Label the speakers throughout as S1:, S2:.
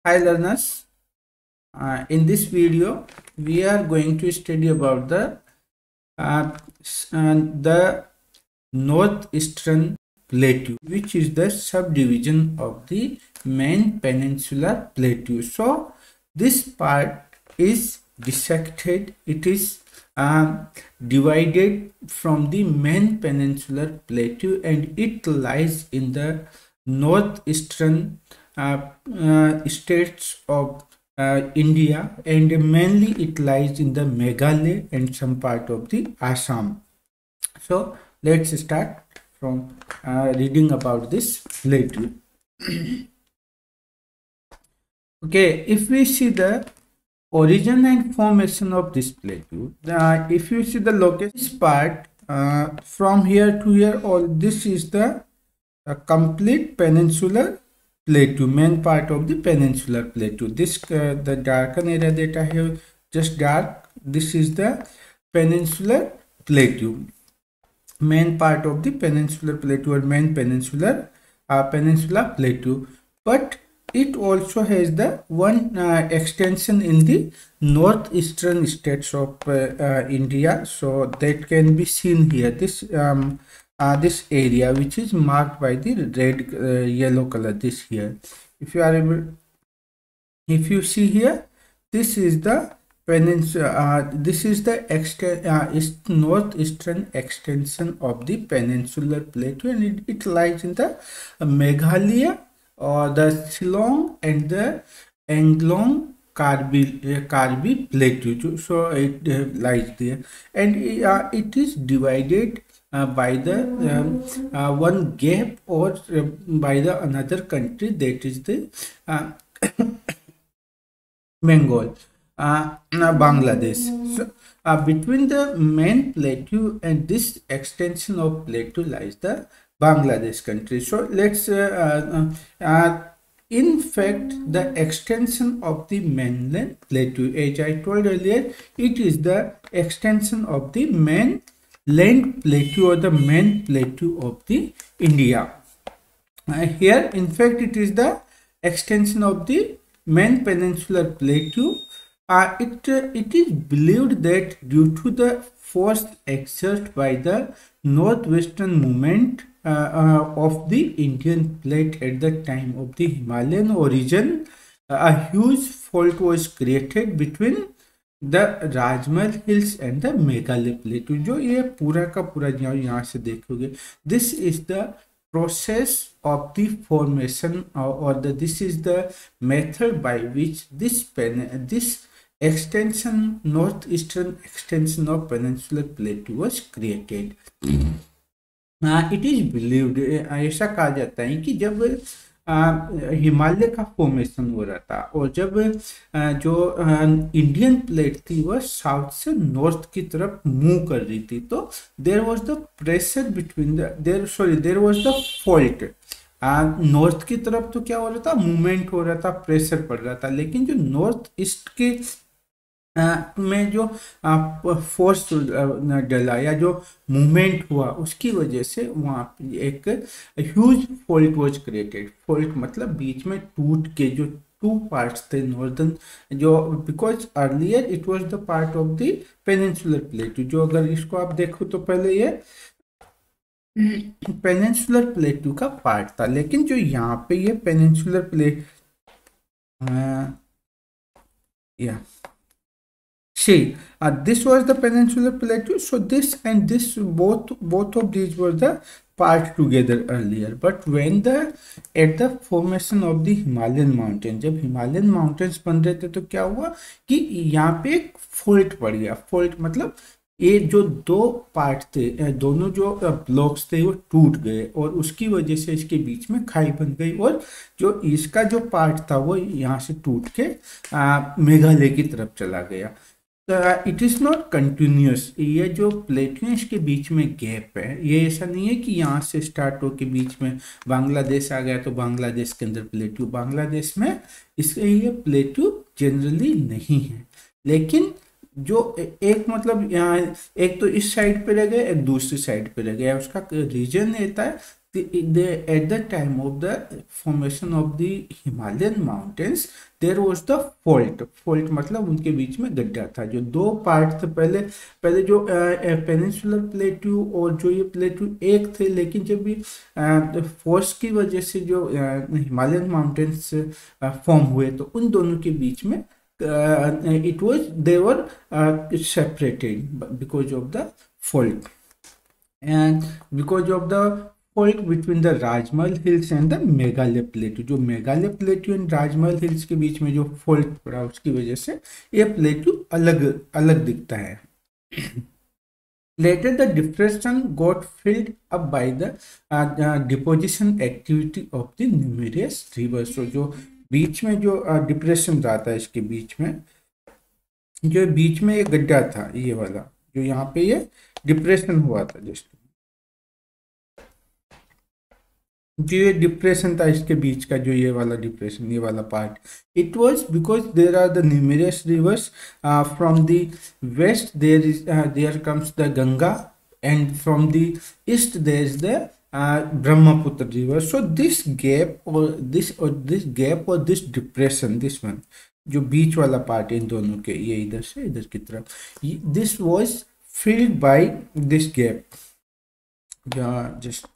S1: Hi learners, in this video we are going to study about the northeastern plateau, which is the subdivision of the main peninsular plateau. So this part is dissected, it is divided from the main peninsular plateau, and it lies in the northeastern states of India, and mainly it lies in the Meghalaya and some part of the Assam. So let's start from reading about this plateau. Okay, if we see the origin and formation of this plateau, if you see the location, this part from here to here, all this is the complete peninsular plateau, main part of the peninsular plateau. This the darken area that I have just dark, this is the peninsular plateau, main part of the peninsular plateau or main peninsular peninsula plateau. But it also has the one extension in the northeastern states of India, so that can be seen here. This area which is marked by the red yellow color, this here, if you are able, if you see here, this is the peninsula, this is the northeastern extension of the peninsular plateau, and it lies in the Meghalaya or the Shillong and the Anglong Karbi plateau. So it lies there, and it is divided by the one gap or by the another country, that is the Bengal, Bangladesh. So between the main plateau and this extension of plateau lies the Bangladesh country. So let's in fact, the extension of the mainland plateau, as I told earlier, it is the extension of the main land plateau or the main plateau of the India. Here, in fact, it is the extension of the main peninsular plateau. It is believed that due to the force exerted by the northwestern movement of the Indian plate at the time of the Himalayan origin, a huge fault was created between the Rajmahal hills and the Meghalaya plateau. जो ये पूरा का पूरा यहाँ से देखोगे, this is the process of the formation or this is the method by which this extension, northeastern extension of peninsular plateau was created. It is believed, ऐसा कहा जाता है कि जब हिमालय का फॉर्मेशन हो रहा था और जब जो इंडियन प्लेट थी वह साउथ से नॉर्थ की तरफ मूव कर रही थी, तो there was the pressure between there was the fault. North की तरफ तो क्या हो रहा था, मूवमेंट हो रहा था, प्रेशर पड़ रहा था, लेकिन जो नॉर्थ ईस्ट के में जो फोर्स डला या जो मूवमेंट हुआ उसकी वजह से वहाँ पे एक huge fault was created. Fault मतलब बीच में टूट के जो टू पार्ट्स थे नॉर्दर्न, जो because earlier it was the part of the peninsular plateau. जो अगर इसको आप देखो तो पहले ये पेनिनसुलर प्लेटू का पार्ट था, लेकिन जो यहाँ पे ये peninsular plate See, this was the peninsular plateau. So this and this, both of these were the part together earlier. But when at the formation of the Himalayan mountain, जब Himalayan mountains बन रहे थे तो क्या हुआ कि यहाँ पे एक फोल्ट पड़ गया। फोल्ट मतलब ये जो दो पार्ट थे, दोनों जो ब्लॉक्स थे वो टूट गए और उसकी वजह से इसके बीच में खाई बन गई, और जो इसका जो पार्ट था वो यहाँ से टूट के मेघालय की तरफ चला गया। It is not continuous. ये जो प्लेटो इसके बीच में गैप है, ये ऐसा नहीं है कि यहाँ से स्टार्ट हो के बीच में बांग्लादेश आ गया तो बांग्लादेश के अंदर प्लेटो, बांग्लादेश में इसके ये प्लेटो जनरली नहीं है। लेकिन जो एक मतलब यहाँ एक तो इस साइड पे रह गया, एक दूसरी साइड पे रह गया, उसका रीजन रहता है at the time of the formation of the Himalayan mountains, there was the fault मतलब उनके बीच में गड्ढा था। जो दो पार्ट थे, पहले जो पेनिनसुलर प्लेट्यू और जो ये प्लेट्यू एक थे, लेकिन जब भी फोर्स की वजह से जो हिमालयन माउंटेन्स फॉर्म हुए तो उन दोनों के बीच में they were separated because of the fault, and because of the fault between the Rajmahal Hills and the Meghalaya Plateau, जो Meghalaya plateau and Rajmahal hills के बीच में जो फॉल्ट पड़ा उसकी वजह से ये प्लेट्यू अलग अलग दिखता है। Later, the depression got filled up by the deposition activity of the numerous rivers. So, जो बीच में जो डिप्रेशन रहता है, इसके बीच में जो बीच में एक गड्ढा था, ये वाला जो यहाँ पे ये डिप्रेशन हुआ था, जस्ट जो ये डिप्रेशन था इसके बीच का, जो ये वाला डिप्रेशन, ये वाला part, it was because there are the numerous rivers from the west there comes the Ganga, and from the east there is the Brahmaputra river. So this gap or this depression, this one जो बीच वाला part in दोनों के, ये इधर से इधर की तरफ, this was filled by this gap, just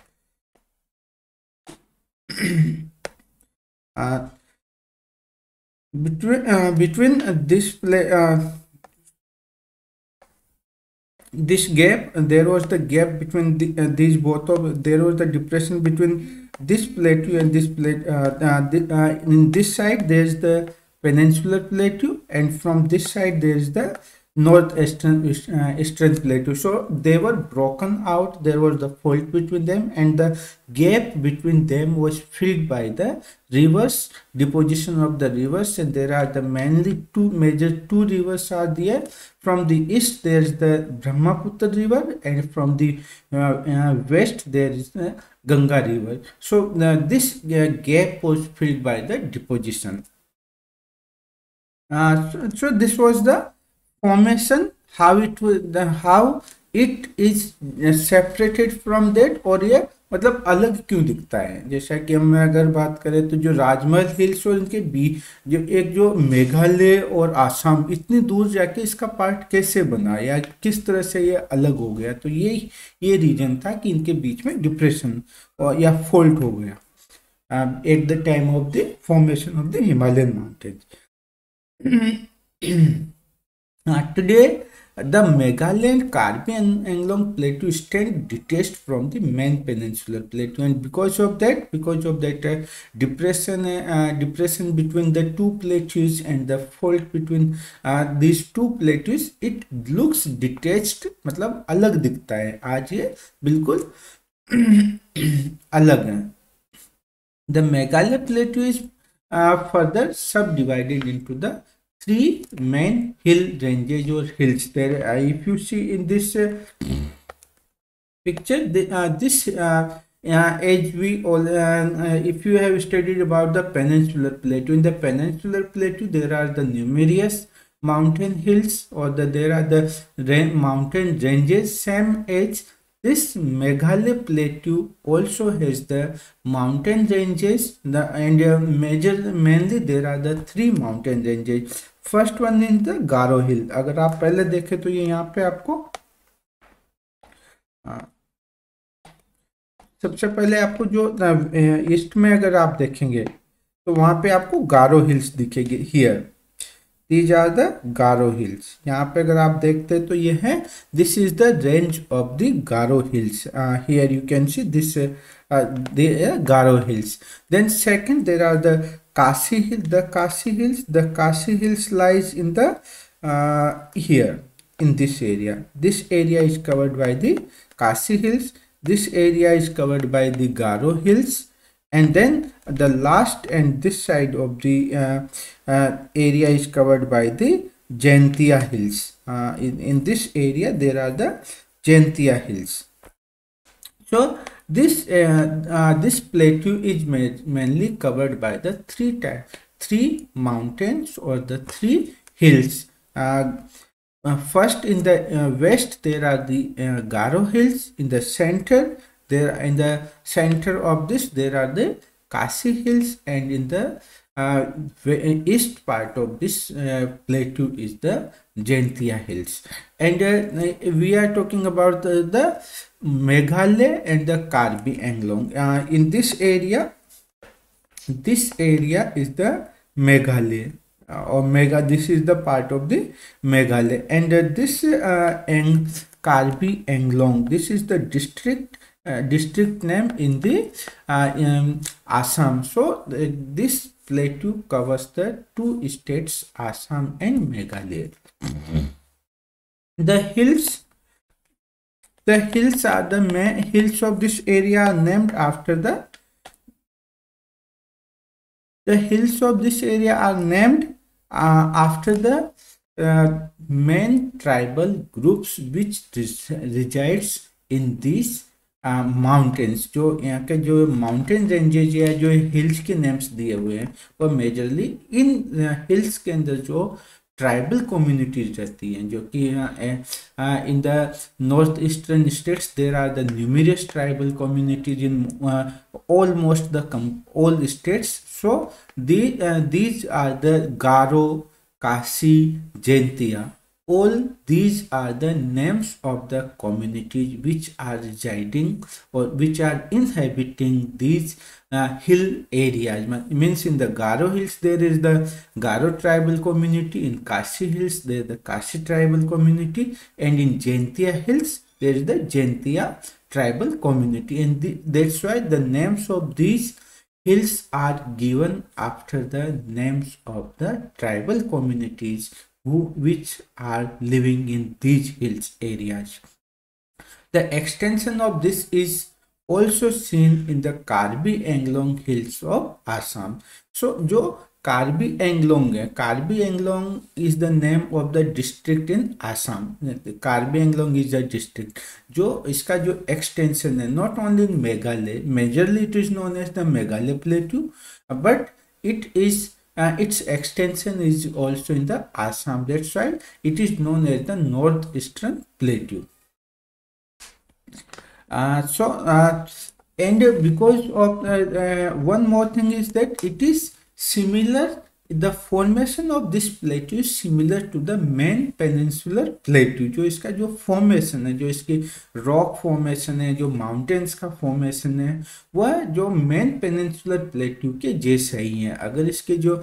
S1: between this gap, there was the gap between these both of, there was the depression between this plateau and this plateau. In this side there is the peninsular plateau, and from this side there is the northeastern eastern plateau. So they were broken out, there was the fault between them, and the gap between them was filled by the rivers, deposition of the rivers. And there are the mainly two rivers are there. From the east there is the Brahmaputra river, and from the west there is the Ganga river. So this gap was filled by the deposition. So this was the formation, how it is separated from that, और ये मतलब अलग क्यों दिखता है। जैसा कि हम अगर बात करें तो जो राजमहल हिल्स और इनके बीच जो एक जो मेघालय और आसाम इतनी दूर जाके इसका पार्ट कैसे बना, या किस तरह से ये अलग हो गया, तो ये रीजन था कि इनके बीच में डिप्रेशन और या फॉल्ट हो गया at the time of the formation of the Himalayan mountains. Today, the Meghalayan Karbi Anglong Plateau stand detached from the main peninsular plateau, and because of that depression between the two plateaus and the fault between these two plateaus, it looks detached, मतलब अलग दिखता है। आज ये बिल्कुल अलग है। The Meghalaya plateau is further subdivided into the three main hill ranges or hills. There, if you see in this picture, as we all, if you have studied about the peninsular plateau, in the peninsular plateau there are the numerous mountain hills, or there are the mountain ranges, same as this Meghalaya plateau also has the mountain ranges, and mainly there are the three mountain ranges. First one is the Garo hill. अगर आप पहले देखें तो ये यहाँ पे आपको सबसे पहले आपको जो ईस्ट में अगर आप देखेंगे तो वहाँ पे आपको गारो हिल्स दिखेगी। Here These are the Garo hills. यहाँ पे अगर आप देखते तो ये है, this is the range of the Garo hills. Here you can see this the Garo hills. Then second there are the Khasi hill. The Khasi hills lies in the here in this area. This area is covered by the Khasi hills. This area is covered by the Garo hills. And then the last and this side of the area is covered by the Jaintia hills. In this area there are the Jaintia hills. So this plateau is mainly covered by the three mountains or the three hills. First in the west there are the Garo hills. In the center there in the center of this there are the Khasi Hills, and in the east part of this plateau is the Jaintia Hills. And we are talking about the Meghalaya and the Karbi Anglong. In this area is the Meghalaya, this is the part of the Meghalaya, and this Karbi Anglong, this is the district name in the Assam. So this plateau covers the two states, Assam and Meghalaya. The hills are the main hills of this area, named after the hills of this area are named after the main tribal groups which resides in these mountains. जो यहाँ के जो mountain ranges या जो hills के names दिए हुए हैं वो मेजरली इन हिल्स के अंदर जो ट्राइबल कम्युनिटीज रहती हैं, जो कि in the north eastern states there are the numerous tribal communities in almost the all states. So these are the Garo, Khasi, Jaintia. All these are the names of the communities which are residing or which are inhabiting these hill areas. Means in the Garo Hills there is the Garo tribal community, in Khasi Hills there is the Khasi tribal community, and in Jaintia Hills there is the Jaintia tribal community. And that's why the names of these hills are given after the names of the tribal communities which are living in these hills areas. The extension of this is also seen in the Karbi Anglong hills of Assam. So जो Karbi Anglong है, Karbi Anglong is the name of the district in Assam. Karbi Anglong is the district. जो इसका जो extension है, not only in Meghalaya, majorly it is known as the Meghalaya Plateau, but it is its extension is also in the Assam. That's why it is known as the Northeastern Plateau. And because of one more thing is that it is similar, the formation of this plateau is similar to the main peninsular plateau. जो इसका जो formation है, जो इसकी rock formation है, जो mountains का formation है, वह जो मेन पेनिनसुलर प्लेट्यू के जैसा ही है. अगर इसके जो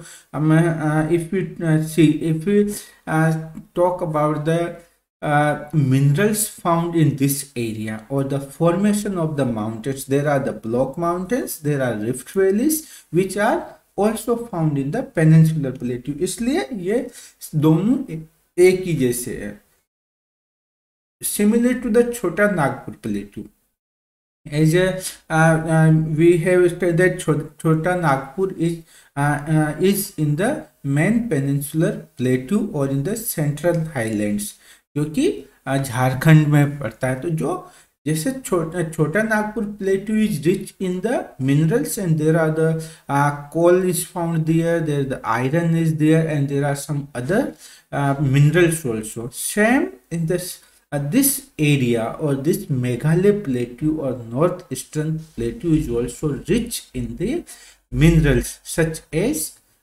S1: if we talk about the minerals found in this area or the formation of the mountains, there are the block mountains, there are rift valleys which are also found in the peninsular plateau. इसलिए ये दोनों एक ही जैसे है. Similar to the Chota Nagpur plateau, as we have studied that Chota Nagpur is in the main peninsular plateau or in the central highlands, जो कि झारखंड में पड़ता है. तो जो जैसे Chota Nagpur plateau is rich in the minerals and there are the coal is found there, there the iron is there and there are some other minerals also. Same in this area or this Meghalaya plateau or northeastern plateau is also rich in the minerals such as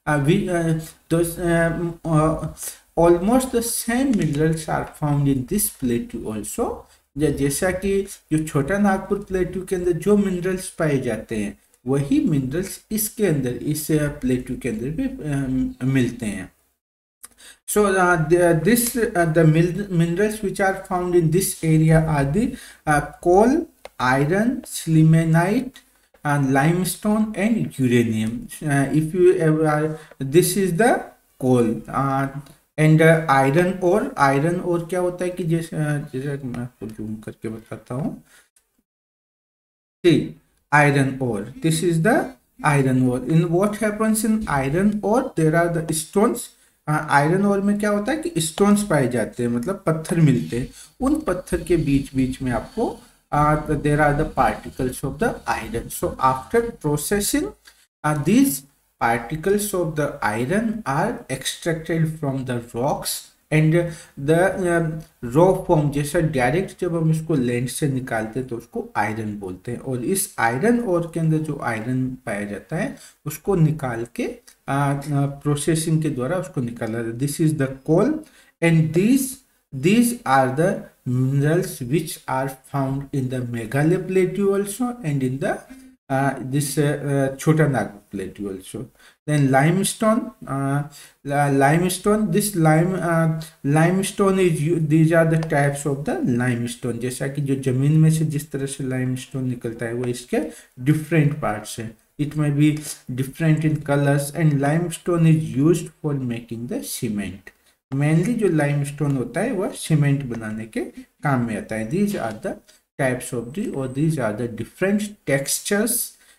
S1: almost the same minerals are found in this plateau also. जैसा कि जो छोटा नागपुर प्लेटू के अंदर जो minerals पाए जाते हैं वही मिनरल्स इसके अंदर इस प्लेटू के अंदर भी मिलते हैं. So the minerals which are found in this area are the coal, iron, sillimanite, limestone and uranium. If you ever this is the coal and iron ore क्या होता है कि जैसे मैं आपको जूम करके बताता हूँ. See, iron ore, this is the iron ore. In what happens in iron ore, there are the stones. Iron ore में क्या होता है कि स्टोन्स पाए जाते हैं, मतलब पत्थर मिलते हैं. उन पत्थर के बीच बीच में आपको there are the particles of the iron. So after processing these particles of the iron are extracted from the rocks and the raw form जैसा डायरेक्ट जब हम इसको लैंड से निकालते हैं तो उसको आयरन बोलते हैं, और इस आयरन ओर के अंदर जो आयरन पाया जाता है उसको निकाल के प्रोसेसिंग के द्वारा उसको निकाला जाता है। This is the coal and these are the minerals which are found in the Meghalaya plateau also and in the this Chota Nagpur plateau also. Then limestone, limestone. This limestone is these are the types of the limestone. जैसा कि जो जमीन में से जिस तरह से limestone निकलता है वो इसके different parts है. It may be different in colors and limestone is used for making the cement. Mainly जो लाइमस्टोन होता है वह सीमेंट बनाने के काम में आता है। These are the types of the और these are the different textures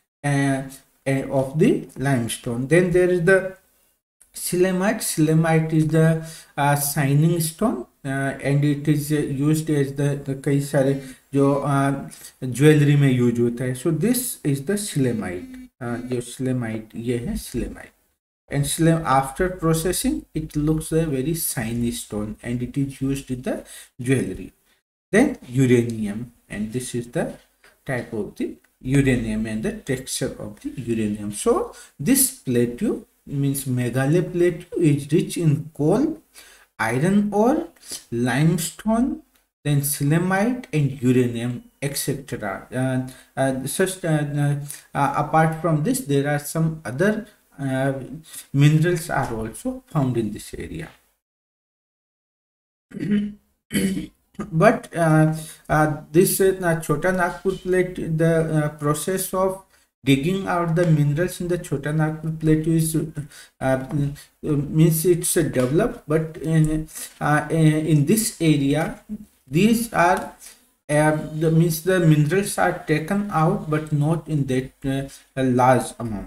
S1: of the limestone. Then there is the sillimanite. Sillimanite is the shining stone and it is used as the कई सारे जो ज्वेलरी में use होता है। So this is the sillimanite. जो sillimanite ये है सिलेमाइट। And after processing it looks a very shiny stone and it is used in the jewelry. Then uranium, and this is the type of the uranium and the texture of the uranium. So this plateau means Meghalaya plateau is rich in coal, iron ore, limestone, then silicate and uranium, etc. Apart from this there are some other minerals are also found in this area. But this Chota Nagpur plateau, the process of digging out the minerals in the Chota Nagpur plateau is means it's developed, but in this area these are means the minerals are taken out but not in that large amount.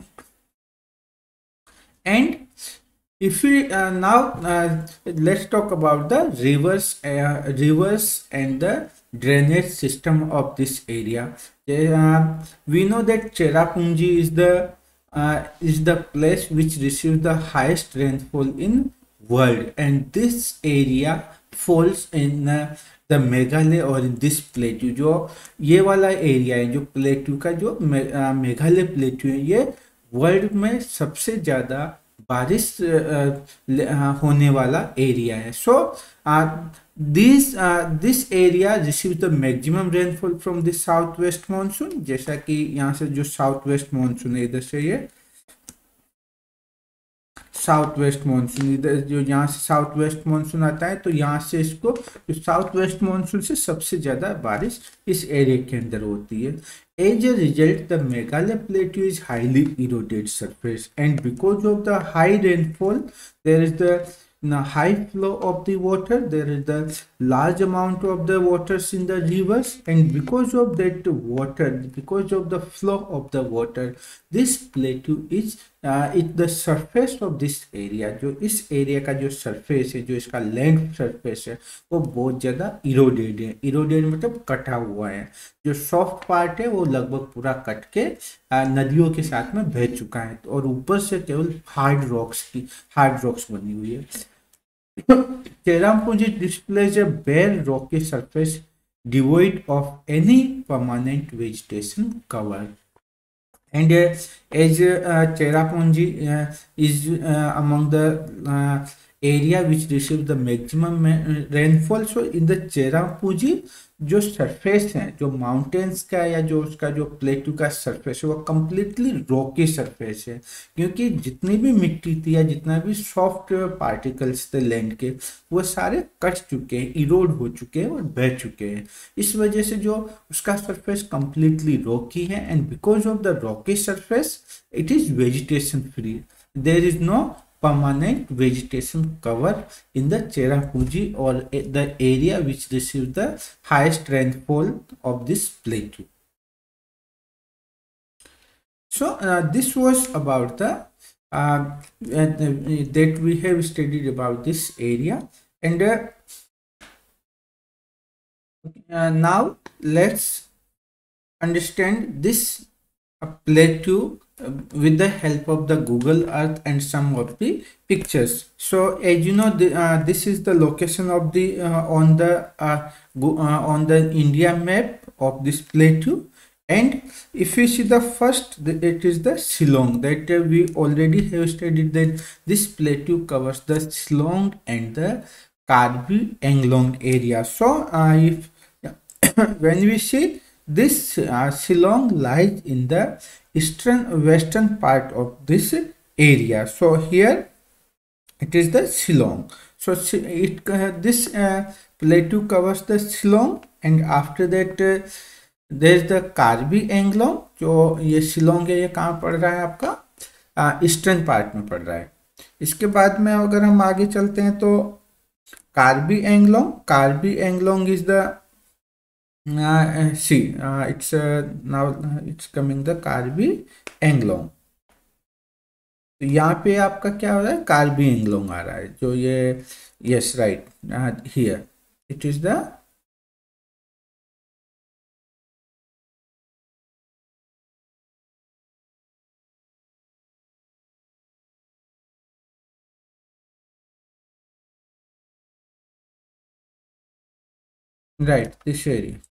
S1: And if we now let's talk about the rivers and the drainage system of this area. We know that Cherrapunji is the place which receives the highest rainfall in world, and this area falls in the Meghalaya और in this plateau. जो ये वाला area है जो plateau का जो Meghalaya plateau है ये वर्ल्ड में सबसे ज्यादा बारिश होने वाला एरिया है। So this area receive the maximum rainfall from the south west monsoon. जैसा कि यहाँ से जो साउथ वेस्ट मानसून है इधर से ये साउथ वेस्ट मानसून, इधर जो यहाँ से साउथ वेस्ट मानसून आता है तो यहाँ से इसको जो साउथ वेस्ट मानसून से सबसे ज्यादा बारिश इस एरिया के अंदर होती है। As a result, the Meghalaya plateau is highly eroded surface, and because of the high rainfall, there is the high flow of the water. There is the large amount of the waters in the rivers, and because of that water, because of the flow of the water, this plateau is the surface of this area. जो इस area का जो surface है, जो इसका land surface है वो बहुत ज़्यादा इरोडेड है। इरोडेड मतलब कटा हुआ है। जो सॉफ्ट पार्ट है वो लगभग पूरा कट के नदियों के साथ में बह चुका है और ऊपर से केवल हार्ड रॉक्स बनी हुई है। Cherrapunji displays a bare rocky surface devoid of any permanent vegetation cover. And as Cherrapunji is among the area which receives the maximum rainfall, so in the Cherrapunji जो सरफेस है जो mountains का या जो उसका जो प्लेटू का सरफेस है वो कम्प्लीटली रॉकी सरफेस है, क्योंकि जितनी भी मिट्टी थी या जितना भी सॉफ्ट पार्टिकल्स थे लैंड के वो सारे कट चुके हैं, इरोड हो चुके हैं और बह चुके हैं। इस वजह से जो उसका सरफेस कम्प्लीटली रॉकी है and because of the rocky surface it is vegetation free. There is no permanent vegetation cover in the Cherrapunji or the area which receives the highest rainfall of this plateau. So this was about the that we have studied about this area, and now let's understand this plateau with the help of the Google Earth and some of the pictures. So as you know, this is the location of the on the India map of this plateau. And if you see the first, it is the Shillong, that we already have studied that this plateau covers the Shillong and the Karbi Anglong area. So if when we see this, Shillong lies in the eastern western part of this area. So here it is the Shillong. So this plateau covers the Shillong, and after that there is the Karbi Anglong. जो ये शिलोंग है, ये कहाँ पड़ रहा है आपका eastern part में पड़ रहा है. इसके बाद में अगर हम आगे चलते हैं तो Karbi Anglong is the see, it's now it's coming the Karbi Anglong. तो यहाँ पे आपका क्या हो रहा है, कार्बी एंगलोंग आ रहा है, जो ये yes right here it is the right this area.